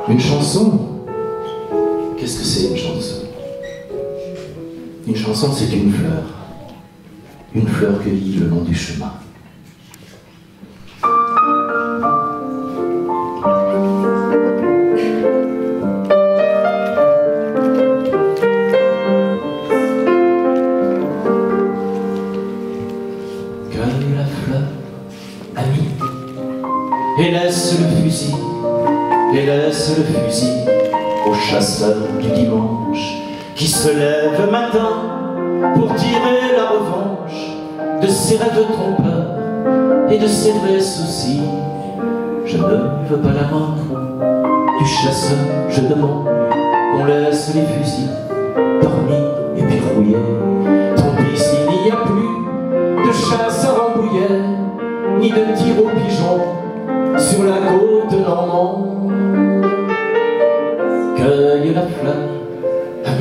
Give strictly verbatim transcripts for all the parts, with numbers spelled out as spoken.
Une chanson, qu'est-ce que c'est une chanson? Une chanson, c'est une fleur, une fleur cueillie le long du chemin. Cueille la fleur, ami, et laisse le fusil, et laisse le fusil au chasseur du dimanche qui se lève matin pour tirer la revanche de ses rêves trompeurs et de ses vrais soucis. Je ne veux pas la mort du chasseur, je demande qu'on laisse les fusils dormir et puis rouiller. Tant pis s'il n'y a plus de chasse à Rambouillet, ni de tir aux pigeons sur la côte normande. Cueille la fleur, ami,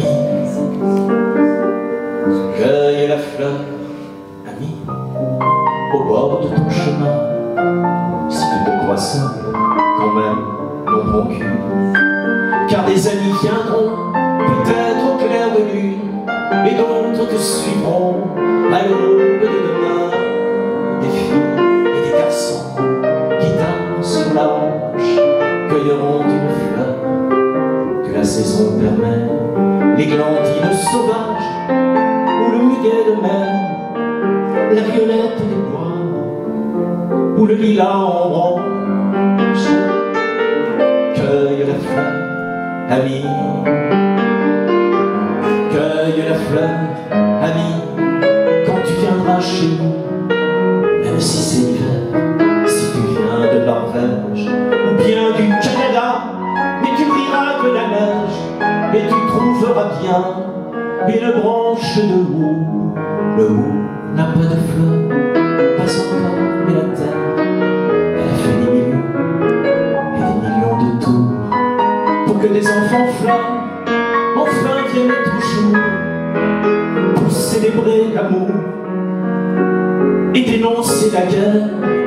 cueille la fleur, ami, au bord de ton chemin. Si tu te crois seul, quand même, non bon cul. Car des amis viendront, peut-être au clair de lune, et d'autres te suivront à l'aube de demain. Des filles et des garçons qui dansent sur la hanche cueilleront une fleur que la saison permet, l'églantine sauvage ou le muguet de mer, la violette des bois ou le lilas en branche. Cueille la fleur, ami, cueille la fleur, ami, quand tu viendras chez nous, même si c'est hiver, si tu viens de Norvège ou bien du Canada, mais tu riras de la neige et tu trouveras bien une branche de houx. Le houx n'a pas de fleurs, pas encore, mais la terre, elle a fait des millions et des millions de tours pour que des enfants fleurs enfin viennent toujours pour célébrer l'amour et dénoncer la guerre.